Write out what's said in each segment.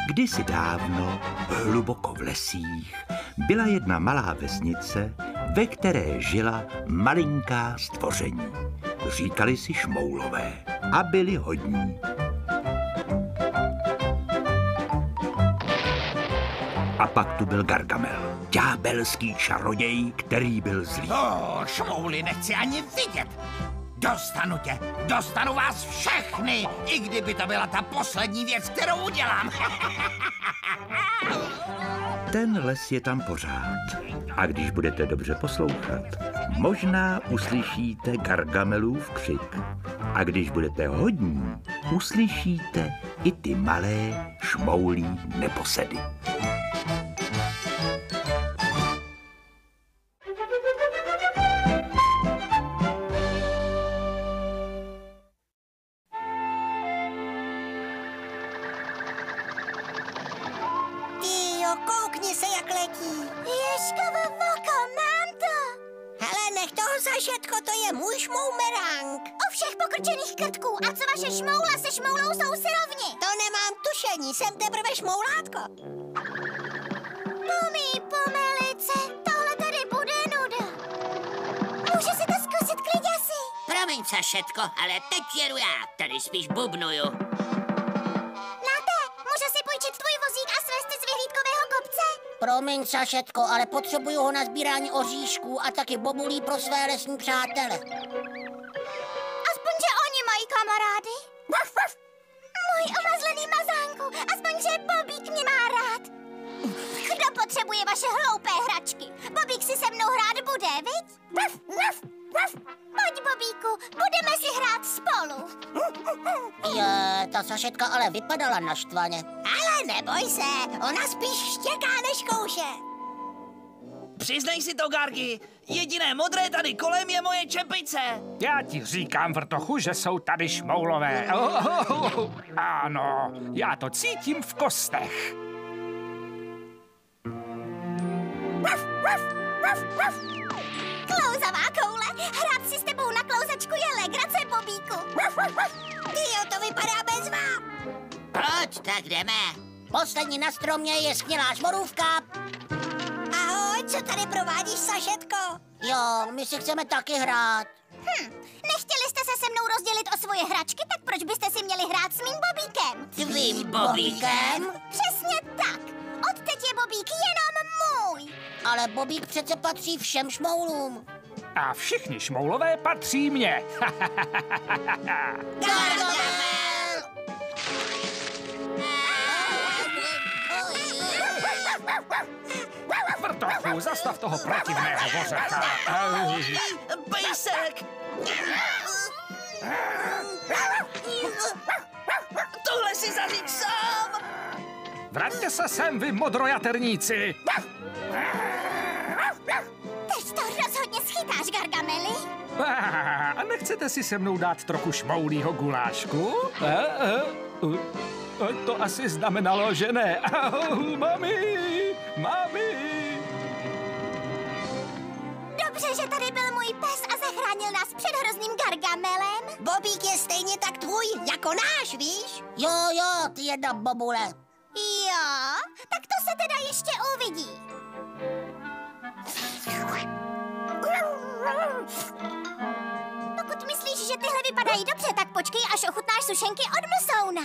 Kdysi dávno, hluboko v lesích, byla jedna malá vesnice, ve které žila malinká stvoření. Říkali si šmoulové a byli hodní. A pak tu byl Gargamel, ďábelský čaroděj, který byl zlý. Šmouli, nechci ani vidět. Dostanu vás všechny, i kdyby to byla ta poslední věc, kterou udělám. Ten les je tam pořád. A když budete dobře poslouchat, možná uslyšíte Gargamelův křik. A když budete hodní, uslyšíte i ty malé šmoulí neposedy. Koukni se, jak letí. Ježkovo voko, mám to. Hele, nech toho, Sašetko, to je můj šmoumerang. U všech pokrčených krtků. A co vaše šmoula se šmoulou jsou si rovni? To nemám tušení, jsem teprve šmoulátko. Pomí pomelice, tohle tady bude nuda. Může si to zkusit, kliděsi? Promiň, Sašetko, ale teď jedu já. Tady spíš bubnuju. Promiň, Sašetko, ale potřebuju ho na sbírání oříšků a taky bobulí pro své lesní přátele. Aspoň, že oni mají kamarády. Můj omazlený mazánku, aspoň, že Bobík mě má rád. Kdo potřebuje vaše hloupé hračky? Bobík si se mnou hrát bude, viď? Pojď, Bobíku, budeme si hrát spolu. Ta Sašetka ale vypadala naštvaně. Ale neboj se, ona spíš štěká než kouše. Přiznej si to, Gargi, jediné modré tady kolem je moje čepice. Já ti říkám, Vrtochu, že jsou tady šmoulové. Ano, já to cítím v kostech. Klouzavá koule, hrát si s tebou na klouzačku je legrace, Bobíku. Tyjo, to vypadá bezvá. Proč, tak jdeme. Poslední na stromě je skvělá šmorůvka. Ahoj, co tady provádíš, Sašetko? Jo, my si chceme taky hrát. Nechtěli jste se se mnou rozdělit o svoje hračky, tak proč byste si měli hrát s mým Bobíkem? Tvým Bobíkem? Přesně tak. Odteď je Bobík jenom můj. Ale Bobík přece patří všem šmoulům. A všichni šmoulové patří mně. Vrtochu, zastav toho protivného vořeka. Pejsek! Tohle si zaříď sám! Vraťte se sem, vy modrojaterníci! Teď to rozhodně schytáš, Gargameli. A nechcete si se mnou dát trochu šmoulýho gulášku? To asi znamenalo, že ne. Mami! Dobře, že tady byl můj pes a zachránil nás před hrozným Gargamelem. Bobík je stejně tak tvůj, jako náš, víš? Jo, ty jedna bobule. Jo, tak to se teda ještě uvidí. Pokud myslíš, že tyhle vypadají dobře, tak počkej, až ochutnáš sušenky od mlsouna.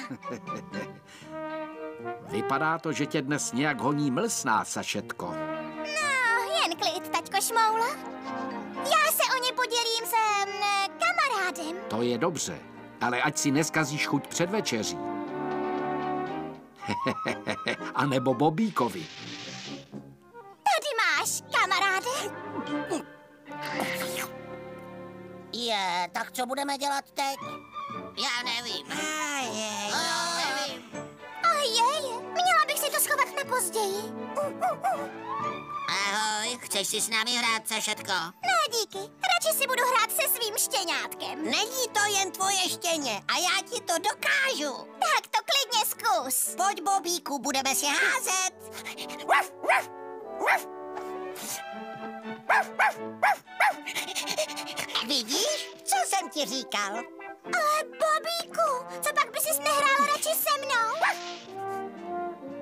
Vypadá to, že tě dnes nějak honí mlsná, Sašetko. No, jen klid, taťko Šmoula. Já se o ně podělím s kamarádem. To je dobře, ale ať si neskazíš chuť před večeří. A nebo Bobíkovi. Tady máš, kamaráde. Tak co budeme dělat teď? Já nevím. Ojej, měla bych si to schovat na později. Ahoj, chceš si s námi hrát, Sašetko? Ne, díky, radši si budu hrát se svým štěňátkem. Není to jen tvoje štěně a já ti to dokážu. Tak to klidně zkus. Pojď, Bobíku, budeme si házet. Vidíš, co jsem ti říkal? Ale Bobíku, co pak by sis nehrál radši se mnou?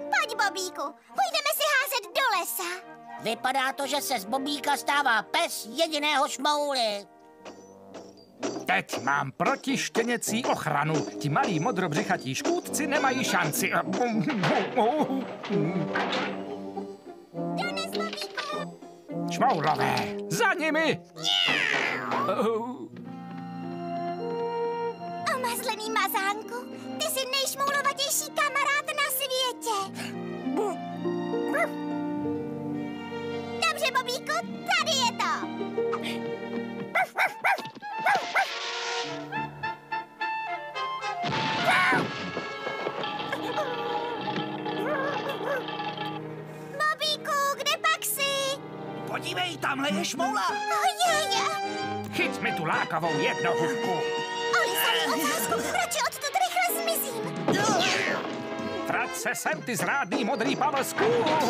Bobíku. Půjdeme si házet do lesa. Vypadá to, že se z Bobíka stává pes jediného šmouly. Teď mám protištěněcí ochranu. Ti malí modrobřichatí škůdci nemají šanci. Dones, Bobíku. Šmoulové, za nimi! Omazlený mazánku, ty jsi nejšmoulovatější kamarád na světě. Dobře, Bobíku, tady je to. Bobíku, kde pak jsi? Podívej, tamhle je šmoula. Chyť mi tu lákavou jednohubku. Olisaný ocásku, radši odtud rychle zmizím. Vrať se sem, ty zrádný modrý pavlsku.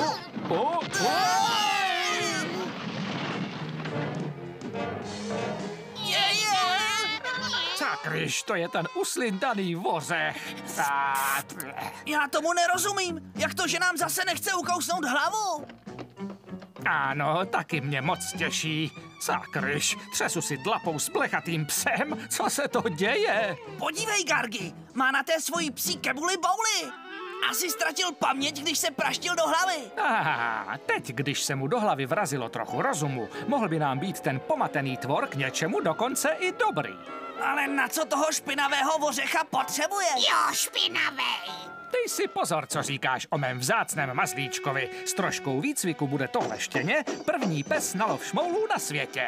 Sakryš, to je ten uslindaný vořech. Já tomu nerozumím. Jak to, že nám zase nechce ukousnout hlavu? Ano, taky mě moc těší. Sakryš, třesu si dlapou s plechatým psem. Co se to děje? Podívej, Gargi, má na té svojí psí kebuli bouli. Asi ztratil paměť, když se praštil do hlavy. Teď, když se mu do hlavy vrazilo trochu rozumu, mohl by nám být ten pomatený tvor k něčemu dokonce i dobrý. Ale na co toho špinavého vořecha potřebuje? Jo, špinavej. Dej si pozor, co říkáš o mém vzácném mazlíčkovi. S troškou výcviku bude tohle štěně první pes na lov šmoulů na světě.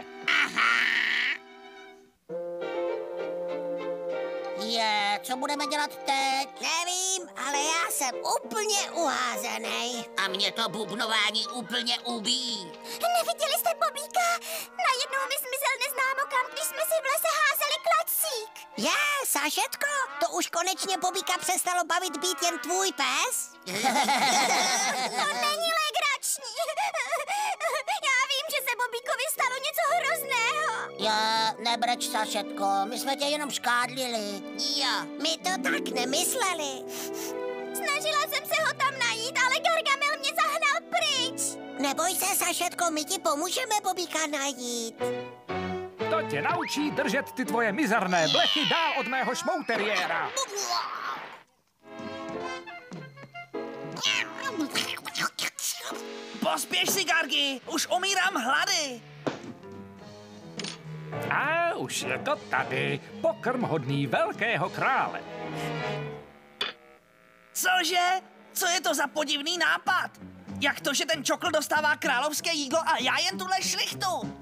Co budeme dělat teď? Nevím, ale já jsem úplně uházený. A mě to bubnování úplně ubíjí. Neviděli jste Bobíka? Najednou mi zmizel neznámo kam, když jsme si v lese házeli klacík. Sašetko, to už konečně Bobíka přestalo bavit být jen tvůj pes? To není legrační. Já vím, že se Bobíkovi stalo něco hrozného. Nebreč, Sašetko, my jsme tě jenom škádlili. My to tak nemysleli. Snažila jsem se ho tam najít, ale Gargamel mě zahnal pryč. Neboj se, Sašetko, my ti pomůžeme Bobíka najít. To tě naučí držet ty tvoje mizerné blechy dál od mého šmouteriéra. Pospěš si, Gargi, už umírám hlady. A už je to tady, pokrm hodný velkého krále. Cože? Co je to za podivný nápad? Jak to, že ten čokl dostává královské jídlo a já jen tuhle šlichtu?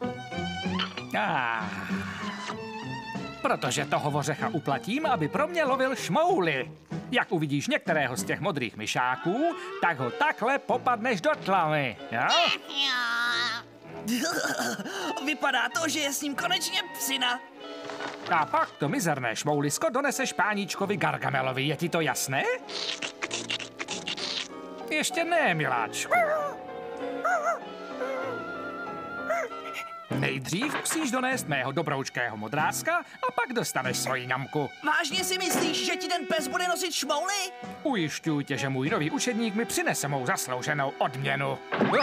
Protože toho vořecha uplatím, aby pro mě lovil šmouly. Jak uvidíš některého z těch modrých myšáků, tak ho takhle popadneš do tlavy, jo? Vypadá to, že je s ním konečně psina. A pak to mizerné šmoulisko doneseš páníčkovi Gargamelovi, je ti to jasné? Ještě ne, miláčku. Nejdřív musíš donést mého dobroučkého modráska a pak dostaneš svoji ňamku. Vážně si myslíš, že ti ten pes bude nosit šmouly? Ujišťuji tě, že můj nový učedník mi přinese mou zaslouženou odměnu.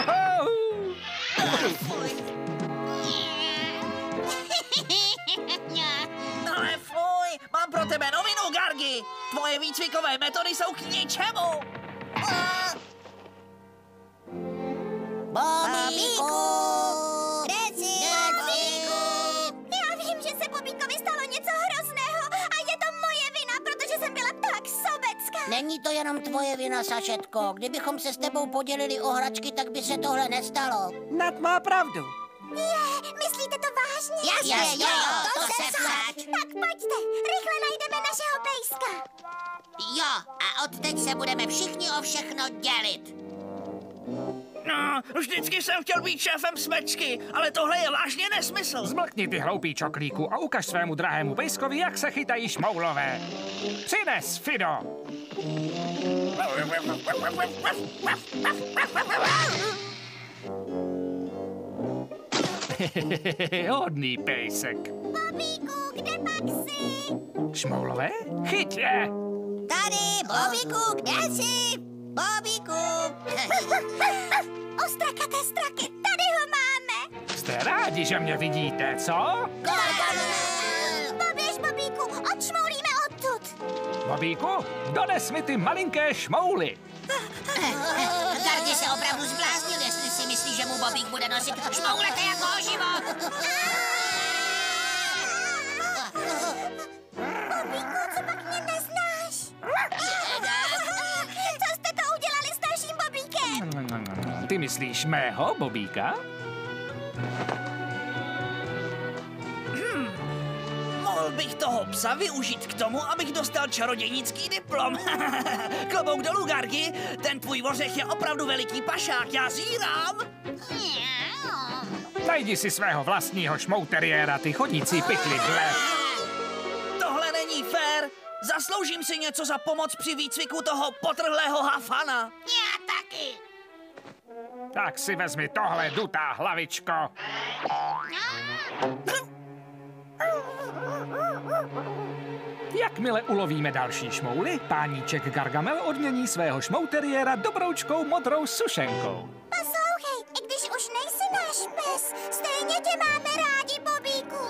Ale fuj, mám pro tebe novinu, Gargi. Tvoje výcvikové metody jsou k ničemu. Bobíku! Kde jsi? Já vím, že se Bobíkovi stalo něco hrozného a je to moje vina, protože jsem byla tak sobecká. Není to jenom tvoje vina, Sašetko. Kdybychom se s tebou podělili o hračky, tak by se tohle nestalo. Nat má pravdu. Myslíte to vážně? Jasně, jo, to se fakt. Tak pojďte, rychle najdeme našeho pejska. Jo, a odteď se budeme všichni o všechno dělit. No, vždycky jsem chtěl být šéfem smečky, ale tohle je vážně nesmysl. Zmlkni ty hloupý čoklíku a ukaž svému drahému pejskovi, jak se chytají šmoulové. Přines, Fido! Hodný pejsek. Bobíku, kde pak jsi? Šmoulové? Chyť je! Tady, Bobíku, kde jsi? Bobíku! Ostrakaté straky, tady ho máme. Jste rádi, že mě vidíte, co? Poběž, Bobíku, odšmoulíme odtud. Bobíku, dones mi ty malinké šmouly. Gardi se opravdu zbláznil, jestli si myslí, že mu Bobík bude nosit šmoulete jako o život. Bobíku, co pak mě neznáš? Co jste to udělali s naším Bobíkem? Ty myslíš mého Bobíka? Mohl bych toho psa využít k tomu, abych dostal čarodějnický diplom. Klobouk dolů, Gargi, ten tvůj ořech je opravdu veliký pašák, já zírám. Najdi si svého vlastního šmouteriéra, ty chodící pytli ble. Tohle není fér. Zasloužím si něco za pomoc při výcviku toho potrhlého hafana. Já taky. Tak si vezmi tohle, dutá hlavičko. Jakmile ulovíme další šmouly, páníček Gargamel odmění svého šmouteriéra dobroučkou modrou sušenkou. Poslouchej, i když už nejsi náš pes, stejně tě máme rádi, Bobíku.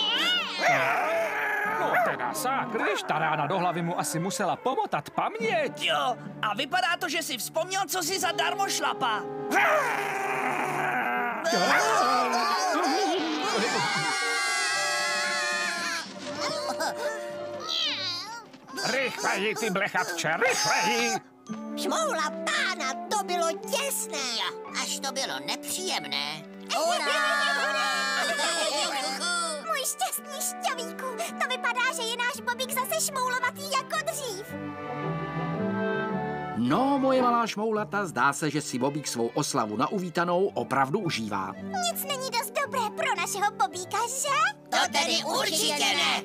No teda sákryš, ta rána do hlavy mu asi musela pomotat paměť. Jo, a vypadá to, že si vzpomněl, co si zadarmo šlapá. Rychleji, ty blechatče, rychleji! Šmoula pána, to bylo těsné. Až to bylo nepříjemné. Můj šťastný šťavíku, to vypadá, že je náš Bobík zase šmoulovatý jako dřív. No, moje malá šmoulata, zdá se, že si Bobík svou oslavu na uvítanou opravdu užívá. Nic není dost dobré pro našeho Bobíka, že? To tedy určitě ne.